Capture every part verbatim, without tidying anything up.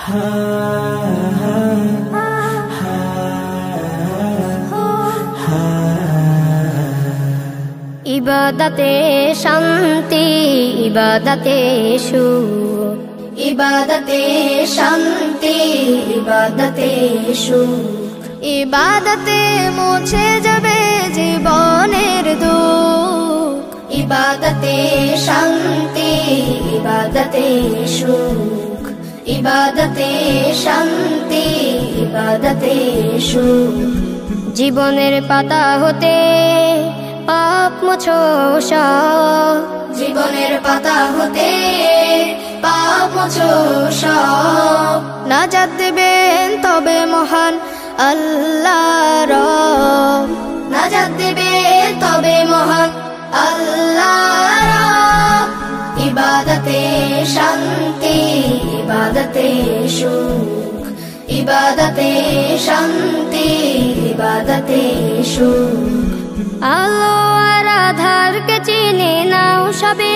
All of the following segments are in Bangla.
ইবাদতে শান্তি, ইবাদতে সুখ, ইবাদতে শান্তি, ইবাদতে সুখ, ইবাদতে মুছে যাবে জীবনের দুঃখ, ইবাদতে শান্তি, ইবাদতে সুখ, ইবাদতে শান্তি, ইবাদতে সুখ। জীবনের পাতা হতে পাপ মুছো সব, জীবনের পাতা হতে পাপ মুছো সব। নাজাত দেবেন তবে মহান আল্লাহ রব, নাজাত দেবেন তবে মহান আল্লাহ রব। ইবাদতে শান্তি, ইবাদতে সুখ, ইবাদতে শান্তি, ইবাদতে সুখ। আলো আর আধারকে চিনে নাও সবে,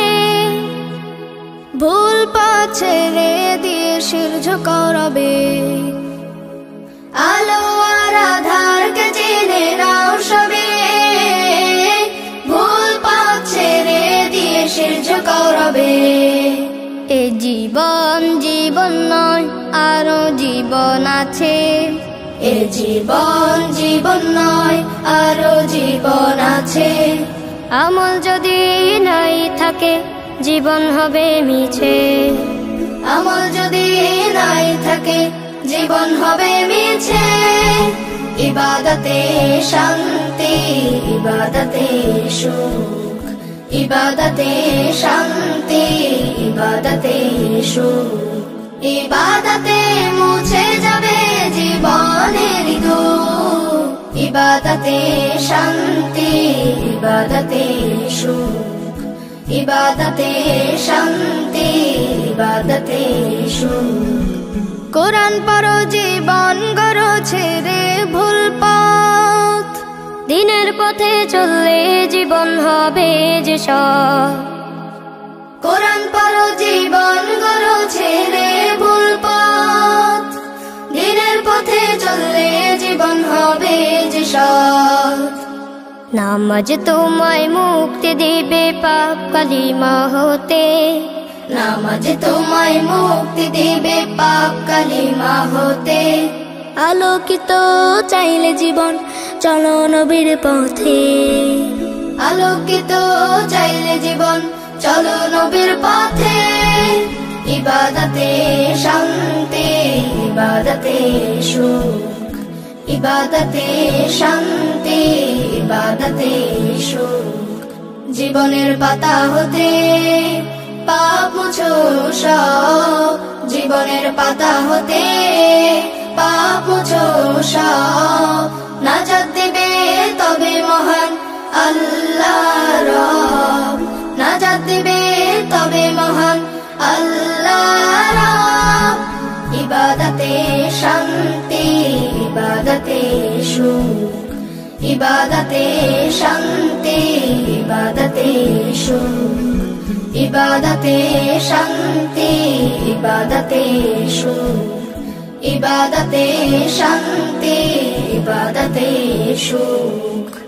ভুল পথ ছেড়ে দিয়ে শির ঝুঁকাবে। আলো আর আধারকে চিনে নাও সবে, ভুল পথ ছেড়ে দিয়ে শির ঝুঁকাবে। এ জীবন জীবন নয়, আরো জীবন আছে। এ জীবন জীবন নয়, আরো জীবন আছে। আমল যদি নাই থাকে জীবন হবে মিছে, আমল যদি নাই থাকে জীবন হবে মিছে। ইবাদতে শান্তি, ইবাদতে সুখ, ইবাদতে শান্তি, ইবাদতে সুখ। ইবাদতে মুছে যাবে জীবনের দুঃখ, ইবাদতে শান্তি, ইবাদতে সুখ, ইবাদতে শান্তি, ইবাদতে সুখ। কোরআন পড়ো জীবন গড়ো ছেড়ে ভুল পথ, দিনের পথে চললে জীবন হবে যে সৎ। কোরআন পড়ো জীবন গড়ো ছেড়ে ভুল পথ, দিনের পথে চললে জীবন হবে যে সৎ। নামাজ তোমায় মুক্তি দিবে পাপ কালিমা হতে, নামাজ তোমায় মুক্তি দিবে পাপ কালিমা হতে। আলোকিত চাইলে জীবন চলো নবীর পথে, আলোকিত চাইলে জীবন চলো নবীর পথে। ইবাদতে শান্তি, ইবাদতে সুখ, ইবাদতে শান্তি, ইবাদতে সুখ। জীবনের পাতা হতে পাপ মুছো সব, জীবনের পাতা হতে পাপ মুছো সব। নাজাত দিবে তবে মহান আল্লাহ রব, নাজাত দিবে তবে মহান আল্লাহ রব। ইবাদতে শান্তি, ইবাদতে সুখ, ইবাদতে শান্তি, ইবাদতে সুখ, ইবাদতে শান্তি, ইবাদতে সুখ, ইবাদতে শান্তি, ইবাদতে সুখ।